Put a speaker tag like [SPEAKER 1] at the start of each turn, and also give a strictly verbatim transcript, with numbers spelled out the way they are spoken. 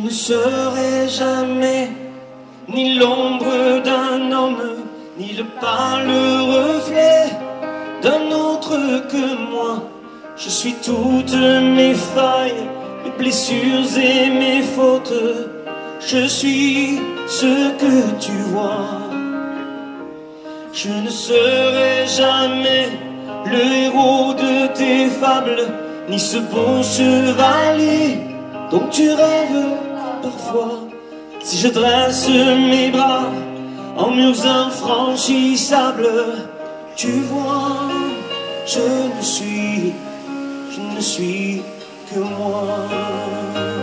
[SPEAKER 1] ne serai jamais ni l'ombre d'un homme, ni le pâle reflet d'un autre que moi. Je suis toutes mes failles, mes blessures et mes fautes. Je suis ce que tu vois. Je ne serai jamais le héros de tes fables, ni ce beau chevalier dont tu rêves parfois. Si je dresse mes bras en murs infranchissables, tu vois, je ne suis, je ne suis que moi.